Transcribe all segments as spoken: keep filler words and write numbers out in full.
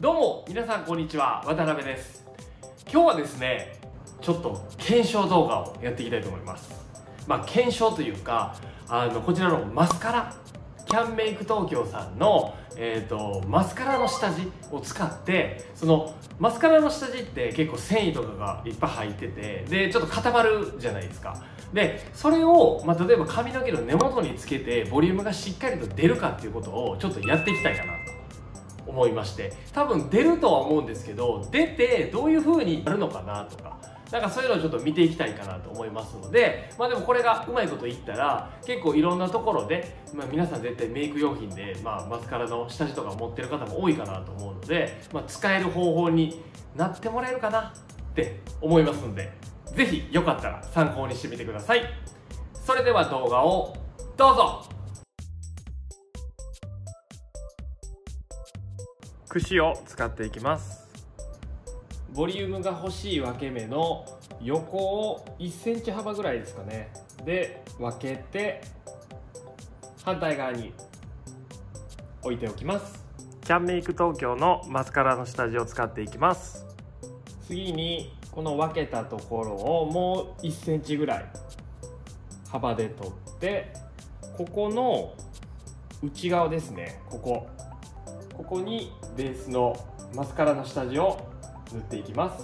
どうも皆さんこんにちは、渡辺です。今日はですね、ちょっと検証動画をやっていきたいと思います。まあ検証というか、あのこちらのマスカラキャンメイク東京さんの、えー、とマスカラの下地を使って、そのマスカラの下地って結構繊維とかがいっぱい入ってて、でちょっと固まるじゃないですか。でそれを、まあ、例えば髪の毛の根元につけてボリュームがしっかりと出るかっていうことをちょっとやっていきたいかなと思いまして、多分出るとは思うんですけど、出てどういう風になるのかなとか、なんかそういうのをちょっと見ていきたいかなと思いますので、まあでもこれがうまいこと言ったら結構いろんなところで、まあ、皆さん絶対メイク用品で、まあ、マスカラの下地とか持ってる方も多いかなと思うので、まあ、使える方法になってもらえるかなって思いますので、ぜひよかったら参考にしてみてください。それでは動画をどうぞ。櫛を使っていきます。ボリュームが欲しい分け目の横をいっセンチ幅ぐらいですかねで分けて、反対側に置いておきます。キャンメイク東京のマスカラの下地を使っていきます。次にこの分けたところをもういっセンチぐらい幅で取って、ここの内側ですね、ここここにベースのマスカラの下地を塗っていきます。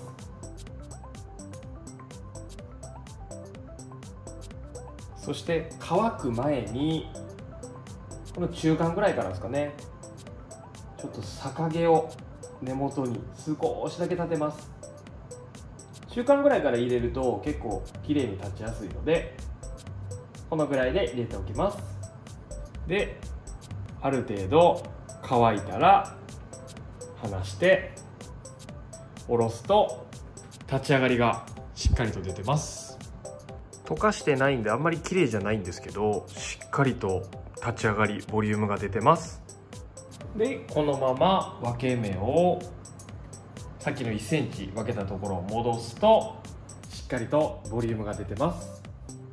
そして乾く前にこの中間ぐらいからですかね、ちょっと逆毛を根元に少しだけ立てます。中間ぐらいから入れると結構綺麗に立ちやすいので、このぐらいで入れておきます。である程度乾いたら離して下ろすと立ち上がりがしっかりと出てます。溶かしてないんであんまり綺麗じゃないんですけど、しっかりと立ち上がりボリュームが出てます。でこのまま分け目をさっきのいっセンチ分けたところを戻すとしっかりとボリュームが出てます。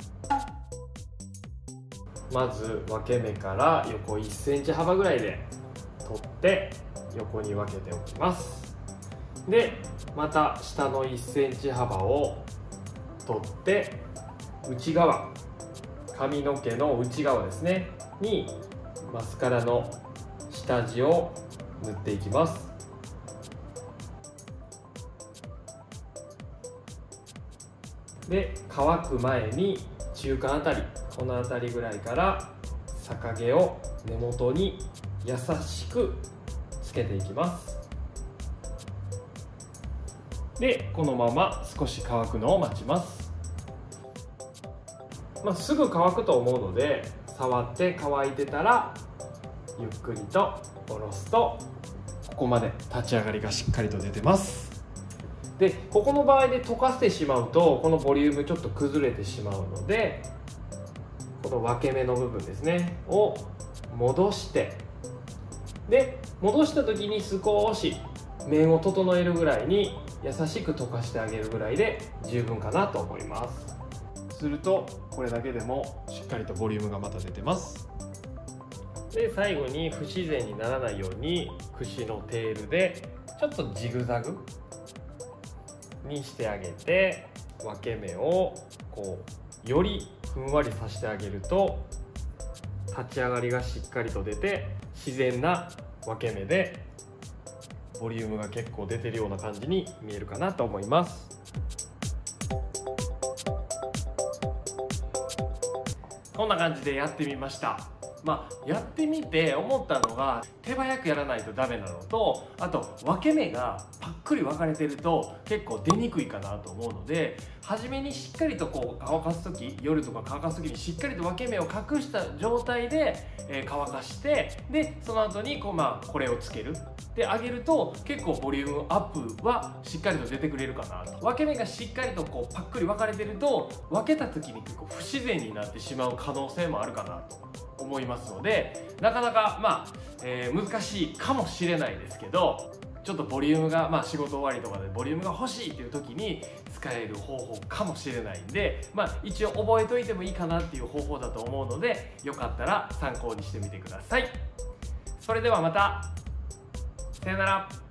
まず分け目から横いっセンチ幅ぐらいで取って横に分けておきます。でまた下のいっセンチ幅を取って内側、髪の毛の内側ですねにマスカラの下地を塗っていきます。で乾く前に中間あたり、この辺りぐらいから逆毛を根元に優しくつけていきます。でこのまま少し乾くのを待ちます。まあ、すぐ乾くと思うので、触って乾いてたらゆっくりと下ろすとここまで立ち上がりがしっかりと出てます。でここの場合で溶かしてしまうとこのボリュームちょっと崩れてしまうので、この分け目の部分ですねを戻して、で戻した時に少し面を整えるぐらいに優しく溶かしてあげるぐらいで十分かなと思います。するとこれだけでもしっかりとボリュームがまた出てます。で最後に不自然にならないように櫛のテールでちょっとジグザグにしてあげて、分け目をこうよりふんわりさせてあげると立ち上がりがしっかりと出て、自然な分け目でボリュームが結構出てるような感じに見えるかなと思います。こんな感じでやってみました。まあ、やってみて思ったのが、手早くやらないとダメなのと、あと分け目がパックリ分かれてると結構出にくいかなと思うので、初めにしっかりとこう乾かす時、夜とか乾かす時にしっかりと分け目を隠した状態で、えー、乾かして、でその後にこう、まあ、これをつけるであげると結構ボリュームアップはしっかりと出てくれるかなと。分け目がしっかりとこうパックリ分かれてると分けた時に結構不自然になってしまう可能性もあるかなと思いますので、なかなかまあ、えー、難しいかもしれないですけど、ちょっとボリュームが、まあ、仕事終わりとかでボリュームが欲しいっていう時に使える方法かもしれないんで、まあ、一応覚えといてもいいかなっていう方法だと思うので、よかったら参考にしてみてください。それではまた、さよなら。